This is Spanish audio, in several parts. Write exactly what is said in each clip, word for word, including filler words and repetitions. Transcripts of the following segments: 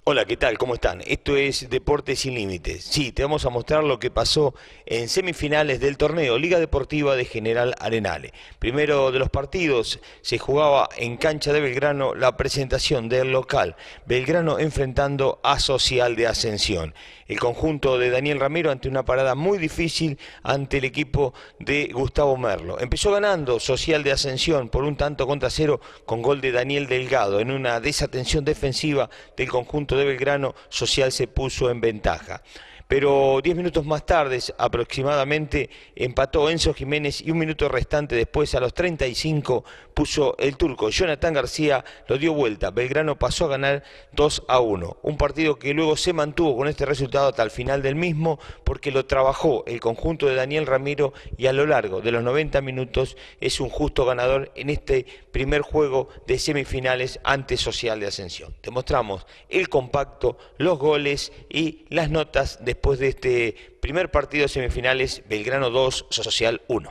Hola, ¿qué tal? ¿Cómo están? Esto es Deportes Sin Límites. Sí, te vamos a mostrar lo que pasó en semifinales del torneo Liga Deportiva de General Arenale. Primero de los partidos se jugaba en cancha de Belgrano la presentación del local. Belgrano enfrentando a Social de Ascensión. El conjunto de Daniel Ramiro ante una parada muy difícil ante el equipo de Gustavo Merlo. Empezó ganando Social de Ascensión por un tanto contra cero con gol de Daniel Delgado. En una desatención defensiva del conjunto de Belgrano, Social se puso en ventaja. Pero diez minutos más tarde aproximadamente empató Enzo Jiménez y un minuto restante después, a los treinta y cinco, puso el turco Jonathan García, lo dio vuelta. Belgrano pasó a ganar dos a uno. Un partido que luego se mantuvo con este resultado hasta el final del mismo porque lo trabajó el conjunto de Daniel Ramiro y a lo largo de los noventa minutos es un justo ganador en este primer juego de semifinales ante Social de Ascensión. Te mostramos el compacto, los goles y las notas de después de este primer partido de semifinales, Belgrano dos, Social uno.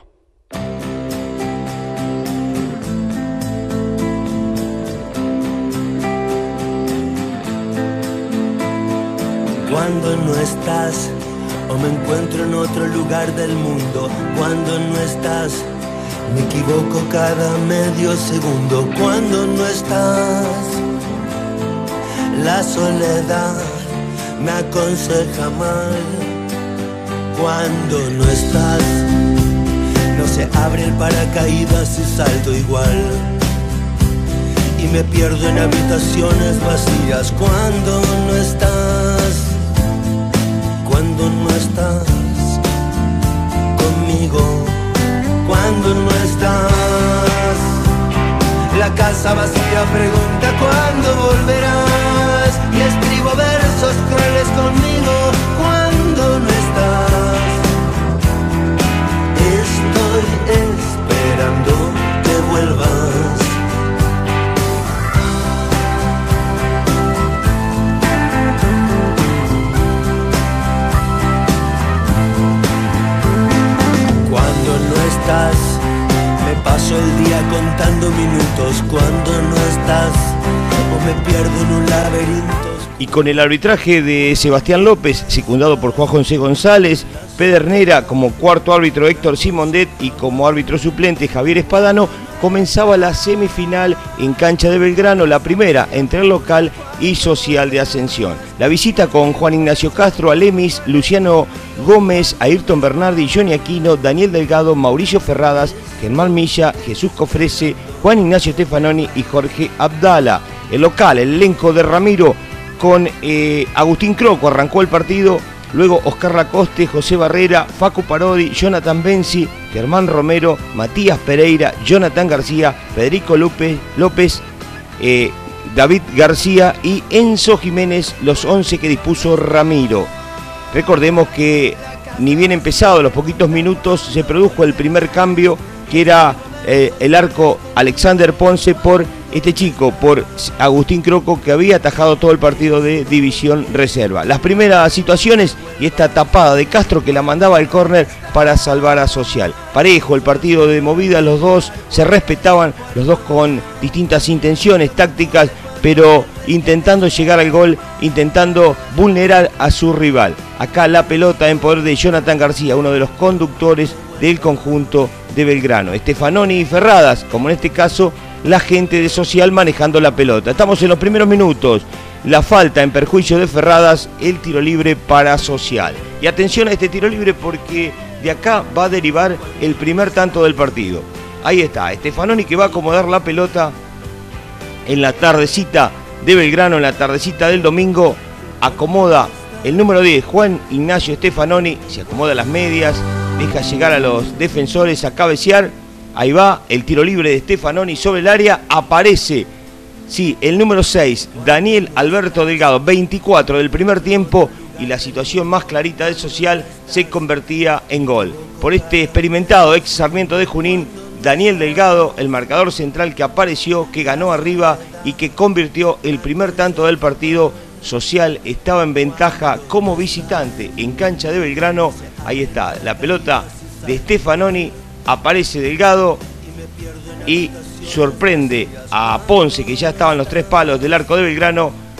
Cuando no estás o me encuentro en otro lugar del mundo, cuando no estás me equivoco cada medio segundo, cuando no estás la soledad me aconseja mal. Cuando no estás, no se abre el paracaídas y salto igual. Y me pierdo en habitaciones vacías. Cuando no estás, cuando no estás conmigo, cuando no estás, la casa vacía pregunta cuándo volverás. Y escribo versos crueles conmigo cuando no estás. Estoy esperando que vuelvas. Cuando no estás, me paso el día contando minutos. Cuando no estás, o me pierdo en un laberinto. Y con el arbitraje de Sebastián López, secundado por Juan José González, Pedernera como cuarto árbitro Héctor Simondet y como árbitro suplente Javier Espadano, comenzaba la semifinal en cancha de Belgrano, la primera entre el local y Social de Ascensión. La visita con Juan Ignacio Castro, Alemis, Luciano Gómez, Ayrton Bernardi, Johnny Aquino, Daniel Delgado, Mauricio Ferradas, Germán Milla, Jesús Cofrese, Juan Ignacio Stefanoni y Jorge Abdala. El local, el elenco de Ramiro, con eh, Agustín Croco arrancó el partido, luego Oscar Lacoste, José Barrera, Facu Parodi, Jonathan Benzi, Germán Romero, Matías Pereira, Jonathan García, Federico López, López eh, David García y Enzo Jiménez, los once que dispuso Ramiro. Recordemos que ni bien empezado los poquitos minutos se produjo el primer cambio, que era eh, el arco Alexander Ponce por este chico, por Agustín Croco, que había atajado todo el partido de División Reserva. Las primeras situaciones y esta tapada de Castro que la mandaba al córner para salvar a Social. Parejo el partido de movida, los dos se respetaban, los dos con distintas intenciones tácticas, pero intentando llegar al gol, intentando vulnerar a su rival. Acá la pelota en poder de Jonathan García, uno de los conductores del conjunto de Belgrano. Stefanoni y Ferradas, como en este caso, la gente de Social manejando la pelota. Estamos en los primeros minutos. La falta en perjuicio de Ferradas, el tiro libre para Social. Y atención a este tiro libre porque de acá va a derivar el primer tanto del partido. Ahí está, Stefanoni que va a acomodar la pelota en la tardecita de Belgrano, en la tardecita del domingo. Acomoda el número diez, Juan Ignacio Stefanoni, se acomoda las medias, deja llegar a los defensores a cabecear. Ahí va el tiro libre de Stefanoni sobre el área, aparece, sí, el número seis, Daniel Alberto Delgado, veinticuatro del primer tiempo, y la situación más clarita de Social se convertía en gol. Por este experimentado ex Sarmiento de Junín, Daniel Delgado, el marcador central que apareció, que ganó arriba y que convirtió el primer tanto del partido. Social estaba en ventaja como visitante en cancha de Belgrano. Ahí está, la pelota de Stefanoni, aparece Delgado y sorprende a Ponce, que ya estaba en los tres palos del arco de Belgrano,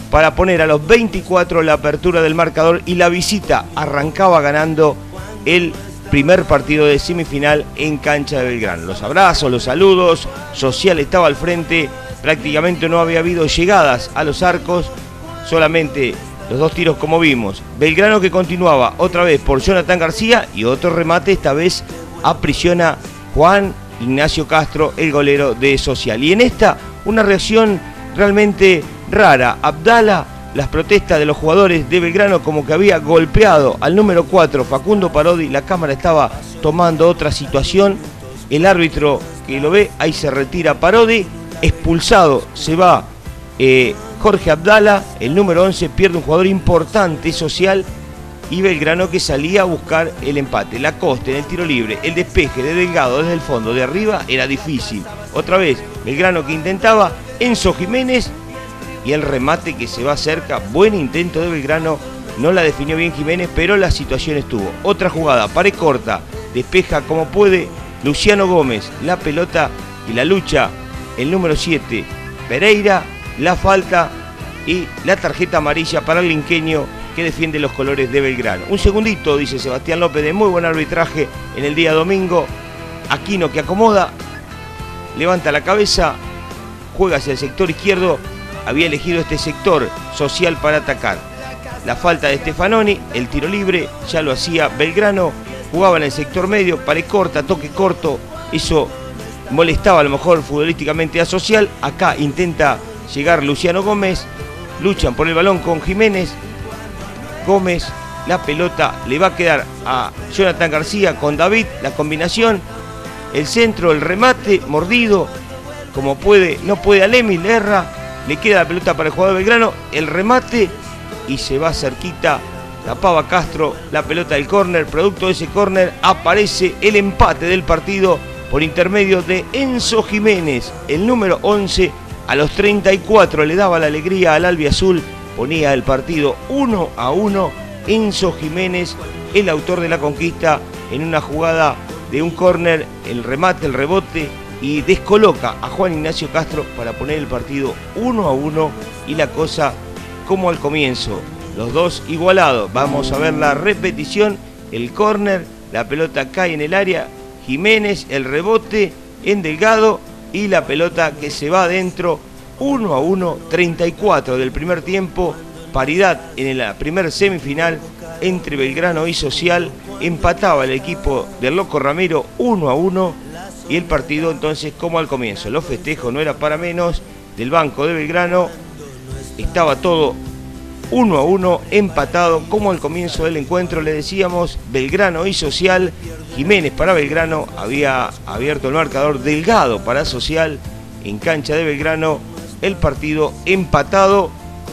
para poner a los veinticuatro la apertura del marcador y la visita arrancaba ganando el primer partido de semifinal en cancha de Belgrano. Los abrazos, los saludos, Social estaba al frente, prácticamente no había habido llegadas a los arcos, solamente los dos tiros como vimos. Belgrano que continuaba otra vez por Jonathan García y otro remate, esta vez aprisiona Juan Ignacio Castro, el golero de Social. Y en esta, una reacción realmente rara. Abdala, las protestas de los jugadores de Belgrano como que había golpeado al número cuatro, Facundo Parodi. La cámara estaba tomando otra situación. El árbitro que lo ve, ahí se retira Parodi. Expulsado se va eh, Jorge Abdala, el número once, pierde un jugador importante, Social. Y Belgrano que salía a buscar el empate. La Costa en el tiro libre, el despeje de Delgado desde el fondo de arriba era difícil. Otra vez, Belgrano que intentaba, Enzo Jiménez y el remate que se va cerca. Buen intento de Belgrano, no la definió bien Jiménez, pero la situación estuvo. Otra jugada, pared corta, despeja como puede Luciano Gómez. La pelota y la lucha, el número siete, Pereira, la falta y la tarjeta amarilla para el linqueño que defiende los colores de Belgrano. Un segundito, dice Sebastián López, de muy buen arbitraje en el día domingo. Aquino que acomoda, levanta la cabeza, juega hacia el sector izquierdo, había elegido este sector Social para atacar. La falta de Stefanoni, el tiro libre, ya lo hacía Belgrano, jugaba en el sector medio, pared corta, toque corto, eso molestaba a lo mejor futbolísticamente a Social. Acá intenta llegar Luciano Gómez, luchan por el balón con Jiménez. Gómez, la pelota le va a quedar a Jonathan García con David, la combinación, el centro, el remate, mordido, como puede, no puede Alemi, le erra, le queda la pelota para el jugador Belgrano, el remate y se va cerquita, tapaba Castro, la pelota del córner, producto de ese córner aparece el empate del partido por intermedio de Enzo Jiménez, el número once, a los treinta y cuatro le daba la alegría al albiazul. Ponía el partido uno a uno. Enzo Jiménez, el autor de la conquista, en una jugada de un córner, el remate, el rebote, y descoloca a Juan Ignacio Castro para poner el partido uno a uno y la cosa como al comienzo. Los dos igualados. Vamos a ver la repetición. El córner, la pelota cae en el área. Jiménez, el rebote en Delgado y la pelota que se va adentro. uno a uno, treinta y cuatro del primer tiempo, paridad en la primer semifinal entre Belgrano y Social, empataba el equipo del Loco Ramiro uno a uno y el partido entonces como al comienzo. Los festejos no era para menos del banco de Belgrano, estaba todo uno a uno, empatado como al comienzo del encuentro. Le decíamos Belgrano y Social, Jiménez para Belgrano, había abierto el marcador, Delgado para Social en cancha de Belgrano. El partido empatado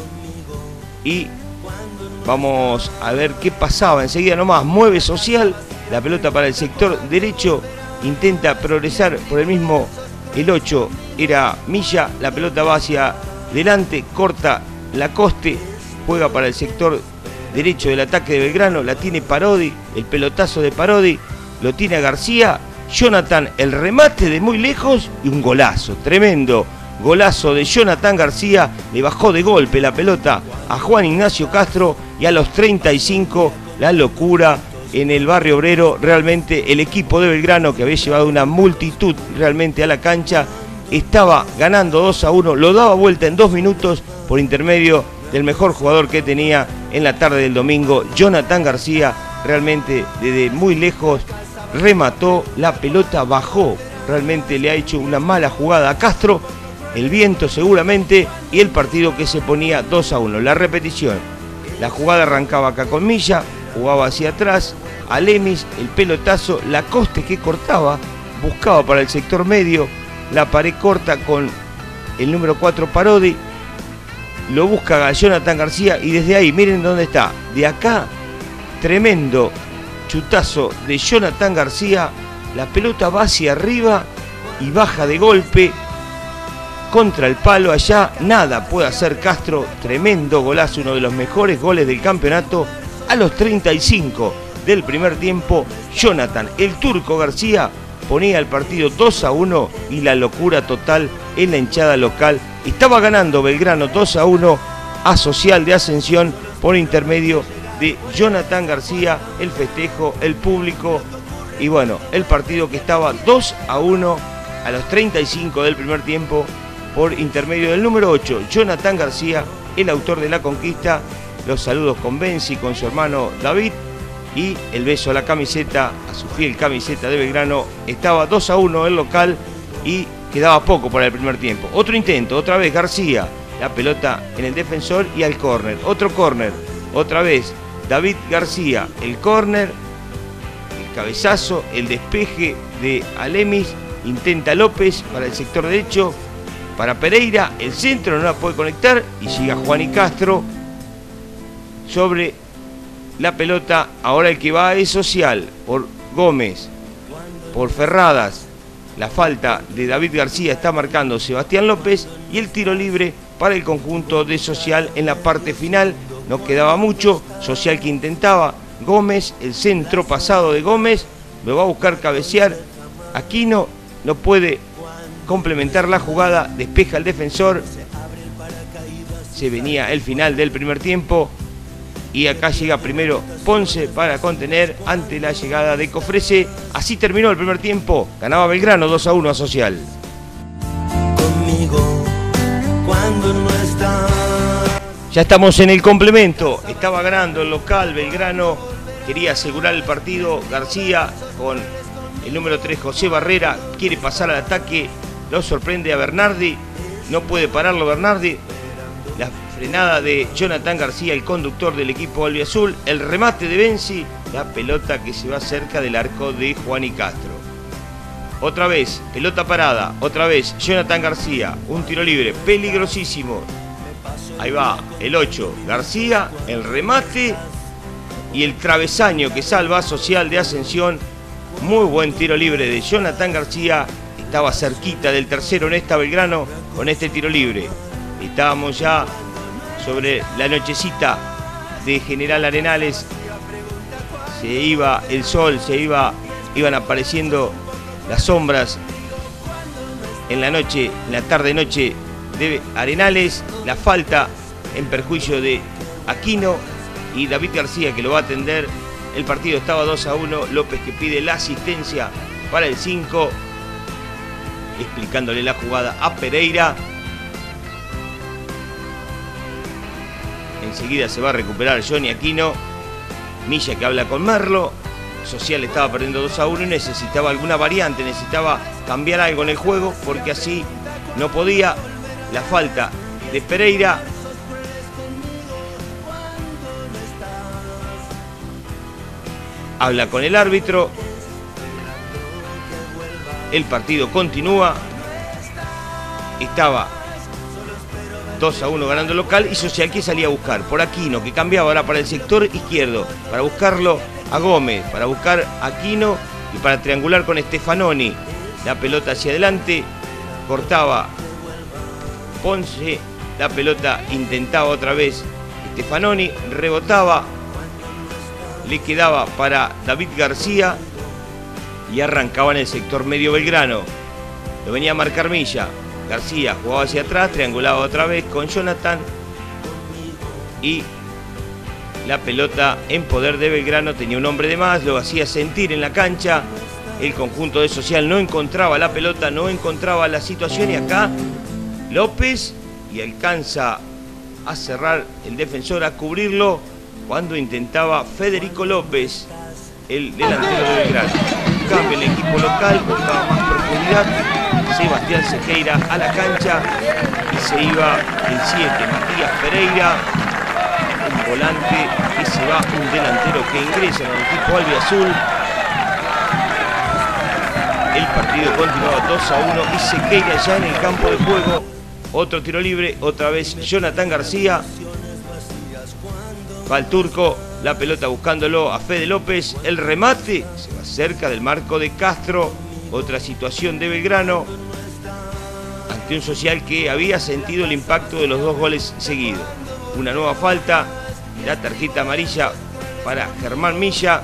y vamos a ver qué pasaba. Enseguida nomás mueve Social, la pelota para el sector derecho, intenta progresar por el mismo, el ocho era Milla, la pelota va hacia delante, corta la Coste, juega para el sector derecho del ataque de Belgrano, la tiene Parodi, el pelotazo de Parodi, lo tiene a García, Jonathan el remate de muy lejos y un golazo, tremendo. Golazo de Jonathan García, le bajó de golpe la pelota a Juan Ignacio Castro y a los treinta y cinco la locura en el barrio obrero. Realmente el equipo de Belgrano, que había llevado una multitud realmente a la cancha, estaba ganando dos a uno, lo daba vuelta en dos minutos por intermedio del mejor jugador que tenía en la tarde del domingo, Jonathan García. Realmente desde muy lejos remató, la pelota bajó, realmente le ha hecho una mala jugada a Castro. El viento seguramente y el partido que se ponía dos a uno. La repetición. La jugada arrancaba acá con Milla, jugaba hacia atrás, Alemis, el pelotazo, la Coste que cortaba, buscaba para el sector medio, la pared corta con el número cuatro Parodi, lo busca a Jonathan García y desde ahí, miren dónde está, de acá, tremendo chutazo de Jonathan García, la pelota va hacia arriba y baja de golpe, contra el palo allá, nada puede hacer Castro, tremendo golazo, uno de los mejores goles del campeonato, a los treinta y cinco del primer tiempo, Jonathan, el turco García, ponía el partido dos a uno y la locura total en la hinchada local. Estaba ganando Belgrano dos a uno a Social de Ascensión por intermedio de Jonathan García, el festejo, el público y bueno, el partido que estaba dos a uno a los treinta y cinco del primer tiempo por intermedio del número ocho, Jonathan García, el autor de la conquista. Los saludos con Benzi, con su hermano David y el beso a la camiseta, a su fiel camiseta de Belgrano. Estaba dos a uno el local y quedaba poco para el primer tiempo. Otro intento, otra vez García, la pelota en el defensor y al córner. Otro córner, otra vez David García, el córner, el cabezazo, el despeje de Alemis, intenta López para el sector derecho, para Pereira, el centro no la puede conectar y llega Juani Castro sobre la pelota. Ahora el que va es Social por Gómez, por Ferradas. La falta de David García está marcando Sebastián López y el tiro libre para el conjunto de Social en la parte final. No quedaba mucho, Social que intentaba, Gómez, el centro pasado de Gómez, lo va a buscar cabecear, Aquino no puede complementar la jugada, despeja el defensor, se venía el final del primer tiempo y acá llega primero Ponce para contener ante la llegada de Cofrese. Así terminó el primer tiempo, ganaba Belgrano dos a uno a Social. Conmigo, cuando no está. Ya estamos en el complemento, estaba ganando el local, Belgrano quería asegurar el partido, García con el número tres José Barrera quiere pasar al ataque, lo sorprende a Bernardi, no puede pararlo Bernardi, la frenada de Jonathan García, el conductor del equipo albiazul, el remate de Benzi, la pelota que se va cerca del arco de Juani Castro. Otra vez, pelota parada, otra vez Jonathan García, un tiro libre peligrosísimo. Ahí va el ocho, García, el remate y el travesaño que salva Social de Ascensión. Muy buen tiro libre de Jonathan García. Estaba cerquita del tercero en esta Belgrano con este tiro libre. Estábamos ya sobre la nochecita de General Arenales. Se iba el sol, se iba, iban apareciendo las sombras en la noche, en la tarde-noche de Arenales. La falta en perjuicio de Aquino y David García que lo va a atender. El partido estaba dos a uno. López que pide la asistencia para el cinco, explicándole la jugada a Pereira. Enseguida se va a recuperar Johnny Aquino. Milla que habla con Merlo. Social estaba perdiendo dos a uno y necesitaba alguna variante, necesitaba cambiar algo en el juego porque así no podía. La falta de Pereira. Habla con el árbitro. El partido continúa. Estaba dos a uno ganando el local y Social que salía a buscar por Aquino, que cambiaba ahora para el sector izquierdo, para buscarlo a Gómez, para buscar a Aquino y para triangular con Stefanoni. La pelota hacia adelante, cortaba Ponce, la pelota intentaba otra vez Stefanoni, rebotaba, le quedaba para David García y arrancaba en el sector medio Belgrano. Lo venía a marcar Milla. García jugaba hacia atrás, triangulaba otra vez con Jonathan y la pelota en poder de Belgrano. Tenía un hombre de más, lo hacía sentir en la cancha. El conjunto de Social no encontraba la pelota, no encontraba la situación y acá López y alcanza a cerrar el defensor, a cubrirlo cuando intentaba Federico López, el delantero de Belgrano. Cambia el equipo local, buscaba más profundidad. Sebastián Sequeira a la cancha y se iba el siete, Matías Pereira, un volante que se va, un delantero que ingresa en el equipo albiazul. El partido continuaba dos a uno y Sequeira ya en el campo de juego. Otro tiro libre, otra vez Jonathan García. Va el turco, la pelota buscándolo a Fede López. El remate se va cerca del marco de Castro. Otra situación de Belgrano ante un Social que había sentido el impacto de los dos goles seguidos. Una nueva falta, la tarjeta amarilla para Germán Milla.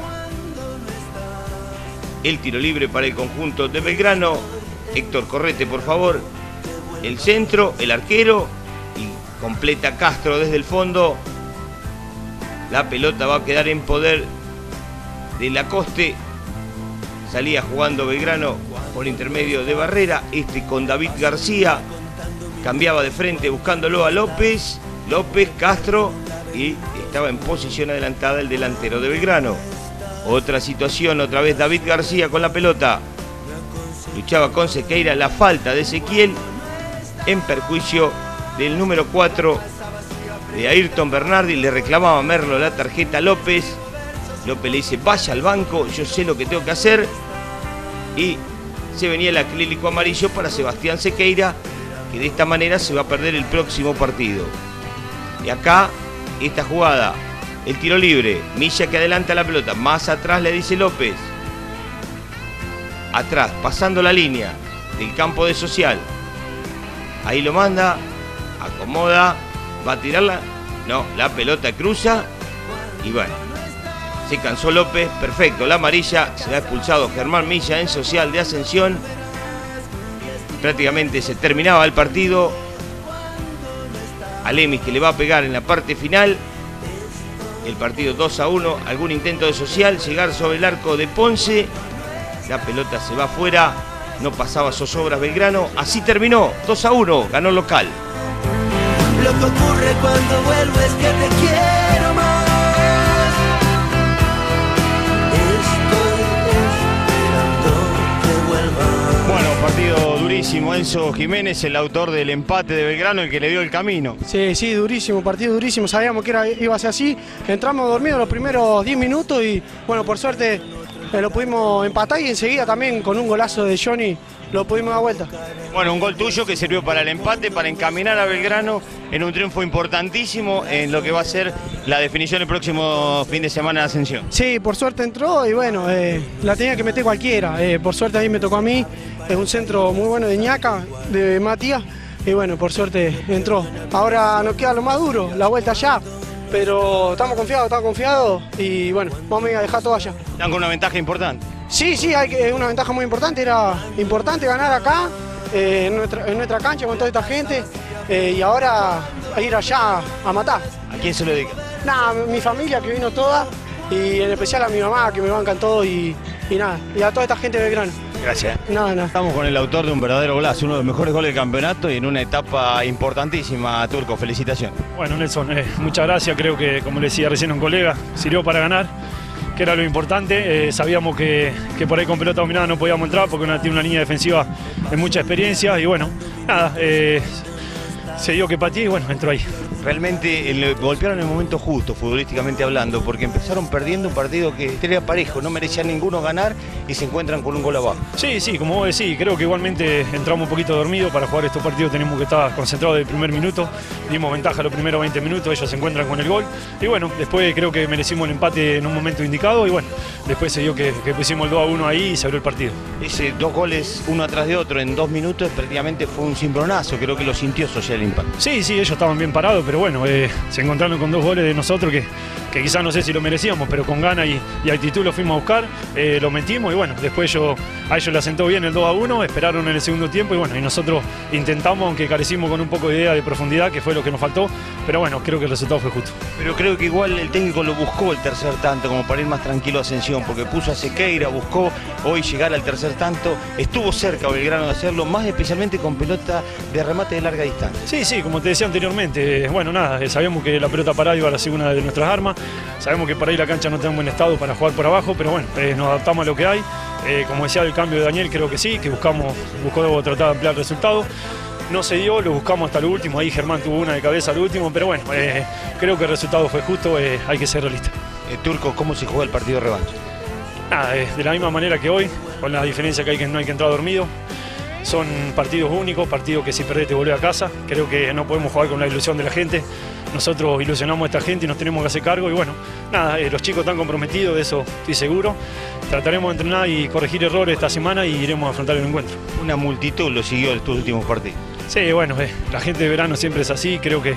El tiro libre para el conjunto de Belgrano. Héctor Correte, por favor. El centro, el arquero y completa Castro desde el fondo. La pelota va a quedar en poder de Lacoste. Salía jugando Belgrano por intermedio de Barrera. Este con David García. Cambiaba de frente buscándolo a López. López, Castro. Y estaba en posición adelantada el delantero de Belgrano. Otra situación, otra vez David García con la pelota. Luchaba con Sequeira, la falta de Ezequiel en perjuicio del número cuatro de Ayrton Bernardi. Le reclamaba a Merlo la tarjeta a López. López le dice, vaya al banco, yo sé lo que tengo que hacer. Y se venía el acrílico amarillo para Sebastián Sequeira, que de esta manera se va a perder el próximo partido. Y acá, esta jugada, el tiro libre, Milla que adelanta la pelota, más atrás le dice López. Atrás, pasando la línea del campo de Social. Ahí lo manda, acomoda, va a tirarla. No, la pelota cruza y bueno, se cansó López, perfecto, la amarilla, se ha expulsado Germán Milla en Social de Ascensión. Prácticamente se terminaba el partido. Alemis que le va a pegar en la parte final. El partido dos a uno, algún intento de Social, llegar sobre el arco de Ponce. La pelota se va afuera, no pasaba zozobras Belgrano. Así terminó, dos a uno, ganó el local. Lo que ocurre cuando vuelvo es que te quiero más. Estoy esperando que vuelvas. Bueno, partido durísimo. Enzo Jiménez, el autor del empate de Belgrano, el que le dio el camino. Sí, sí, durísimo, partido durísimo. Sabíamos que era, iba a ser así. Entramos dormidos los primeros diez minutos y bueno, por suerte eh, lo pudimos empatar y enseguida también con un golazo de Johnny lo pudimos dar vuelta. Bueno, un gol tuyo que sirvió para el empate, para encaminar a Belgrano en un triunfo importantísimo en lo que va a ser la definición el próximo fin de semana de Ascensión. Sí, por suerte entró y bueno, eh, la tenía que meter cualquiera. Eh, por suerte ahí me tocó a mí. Es un centro muy bueno de Ñaca, de Matías. Y bueno, por suerte entró. Ahora nos queda lo más duro, la vuelta allá. Pero estamos confiados, estamos confiados. Y bueno, vamos a dejar todo allá. Están con una ventaja importante. Sí, sí, hay que, una ventaja muy importante. Era importante ganar acá, eh, en, nuestra, en nuestra cancha con toda esta gente. Eh, y ahora a ir allá a matar. ¿A quién se lo dedica? Nada, mi familia que vino toda. Y en especial a mi mamá que me bancan todo. Y, y nada, y a toda esta gente de Belgrano. Gracias. Nada, nada. Estamos con el autor de un verdadero golazo, uno de los mejores goles del campeonato y en una etapa importantísima, Turco. Felicitaciones. Bueno, Nelson, eh, muchas gracias. Creo que, como le decía recién un colega, sirvió para ganar, que era lo importante. Eh, sabíamos que, que por ahí con pelota dominada no podíamos entrar porque una, tiene una línea defensiva de mucha experiencia y bueno, nada, eh, se dio que pateé y bueno, entró ahí. Realmente el, golpearon en el momento justo, futbolísticamente hablando, porque empezaron perdiendo un partido que era parejo, no merecía ninguno ganar y se encuentran con un gol abajo. Sí, sí, como vos decís, creo que igualmente entramos un poquito dormidos. Para jugar estos partidos tenemos que estar concentrados desde el primer minuto, dimos ventaja los primeros veinte minutos, ellos se encuentran con el gol y bueno, después creo que merecimos el empate en un momento indicado y bueno, después se dio que, que pusimos el dos a uno ahí y se abrió el partido. Ese dos goles uno atrás de otro en dos minutos prácticamente fue un cimbronazo, creo que lo sintió Social Impact. Sí, sí, ellos estaban bien parados, pero bueno, eh, se encontraron con dos goles de nosotros que, que quizás no sé si lo merecíamos, pero con ganas y, y actitud lo fuimos a buscar, eh, lo metimos y bueno, después yo, a ellos le asentó bien el dos a uno, esperaron en el segundo tiempo y bueno, y nosotros intentamos, aunque carecimos con un poco de idea de profundidad, que fue lo que nos faltó, pero bueno, creo que el resultado fue justo. Pero creo que igual el técnico lo buscó el tercer tanto, como para ir más tranquilo a Ascensión, porque puso a Sequeira, buscó hoy llegar al tercer tanto, estuvo cerca Belgrano de hacerlo, más especialmente con pelota de remate de larga distancia. Sí, sí, como te decía anteriormente, bueno, nada, sabíamos que la pelota parada iba a ser una de nuestras armas, sabemos que por ahí la cancha no está en buen estado para jugar por abajo, pero bueno, eh, nos adaptamos a lo que hay. Eh, como decía el cambio de Daniel, creo que sí, que buscamos, buscó tratar de ampliar el resultado. No se dio, lo buscamos hasta lo último, ahí Germán tuvo una de cabeza al último, pero bueno, eh, creo que el resultado fue justo, eh, hay que ser realista. Eh, Turco, ¿cómo se juega el partido de revancha? Nada, eh, de la misma manera que hoy, con la diferencia que, hay que no hay que entrar dormido. Son partidos únicos, partidos que si perdés te volvés a casa. Creo que no podemos jugar con la ilusión de la gente. Nosotros ilusionamos a esta gente y nos tenemos que hacer cargo. Y bueno, nada, eh, los chicos están comprometidos, de eso estoy seguro. Trataremos de entrenar y corregir errores esta semana y iremos a afrontar el encuentro. Una multitud lo siguió estos últimos partidos. Sí, bueno, eh, la gente de Verano siempre es así. Creo que,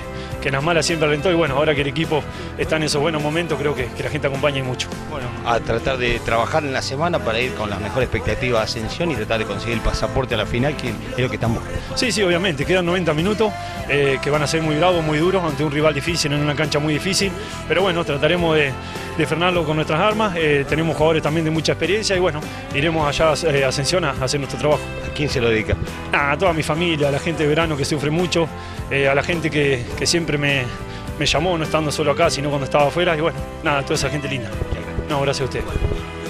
que en las malas siempre alentó y bueno, ahora que el equipo está en esos buenos momentos, creo que, que la gente acompaña y mucho. Bueno, a tratar de trabajar en la semana para ir con la mejor expectativa de ascensión y tratar de conseguir el pasaporte a la final, que es lo que están buscando. Sí, sí, obviamente, quedan noventa minutos, eh, que van a ser muy bravos, muy duros, ante un rival difícil, en una cancha muy difícil, pero bueno, trataremos de, de frenarlo con nuestras armas, eh, tenemos jugadores también de mucha experiencia y bueno, iremos allá eh, a Ascensión a hacer nuestro trabajo. ¿A quién se lo dedica? Ah, a toda mi familia, a la gente de Verano que sufre mucho, eh, a la gente que, que siempre me, me llamó, no estando solo acá, sino cuando estaba afuera, y bueno, nada, toda esa gente linda. No, gracias a ustedes.